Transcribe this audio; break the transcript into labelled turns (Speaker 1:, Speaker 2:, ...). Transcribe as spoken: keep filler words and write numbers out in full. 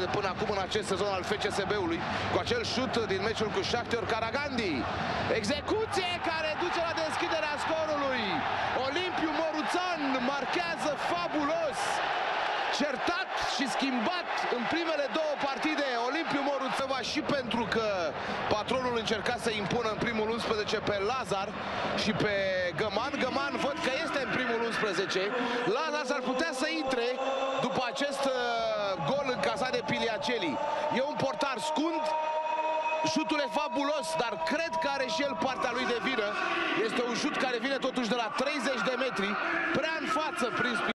Speaker 1: de până acum în acest sezon al F C S B-ului, cu acel șut din meciul cu Shakhtar Karagandi. Execuție care duce la deschiderea scorului. Olimpiu Moruțan marchează fabulos. Certat și schimbat în primele două partide Olimpiu Moruțeva și pentru că patronul încerca să impună în primul unsprezece pe Lazar și pe Găman. Găman văd că este în primul unsprezece. Lazar s-ar putea să intre după acest uh, gol încasat de Piliaceli. E un portar scund. Șutul e fabulos, dar cred că are și el partea lui de vină. Este un șut care vine totuși de la treizeci de metri, prea în față prin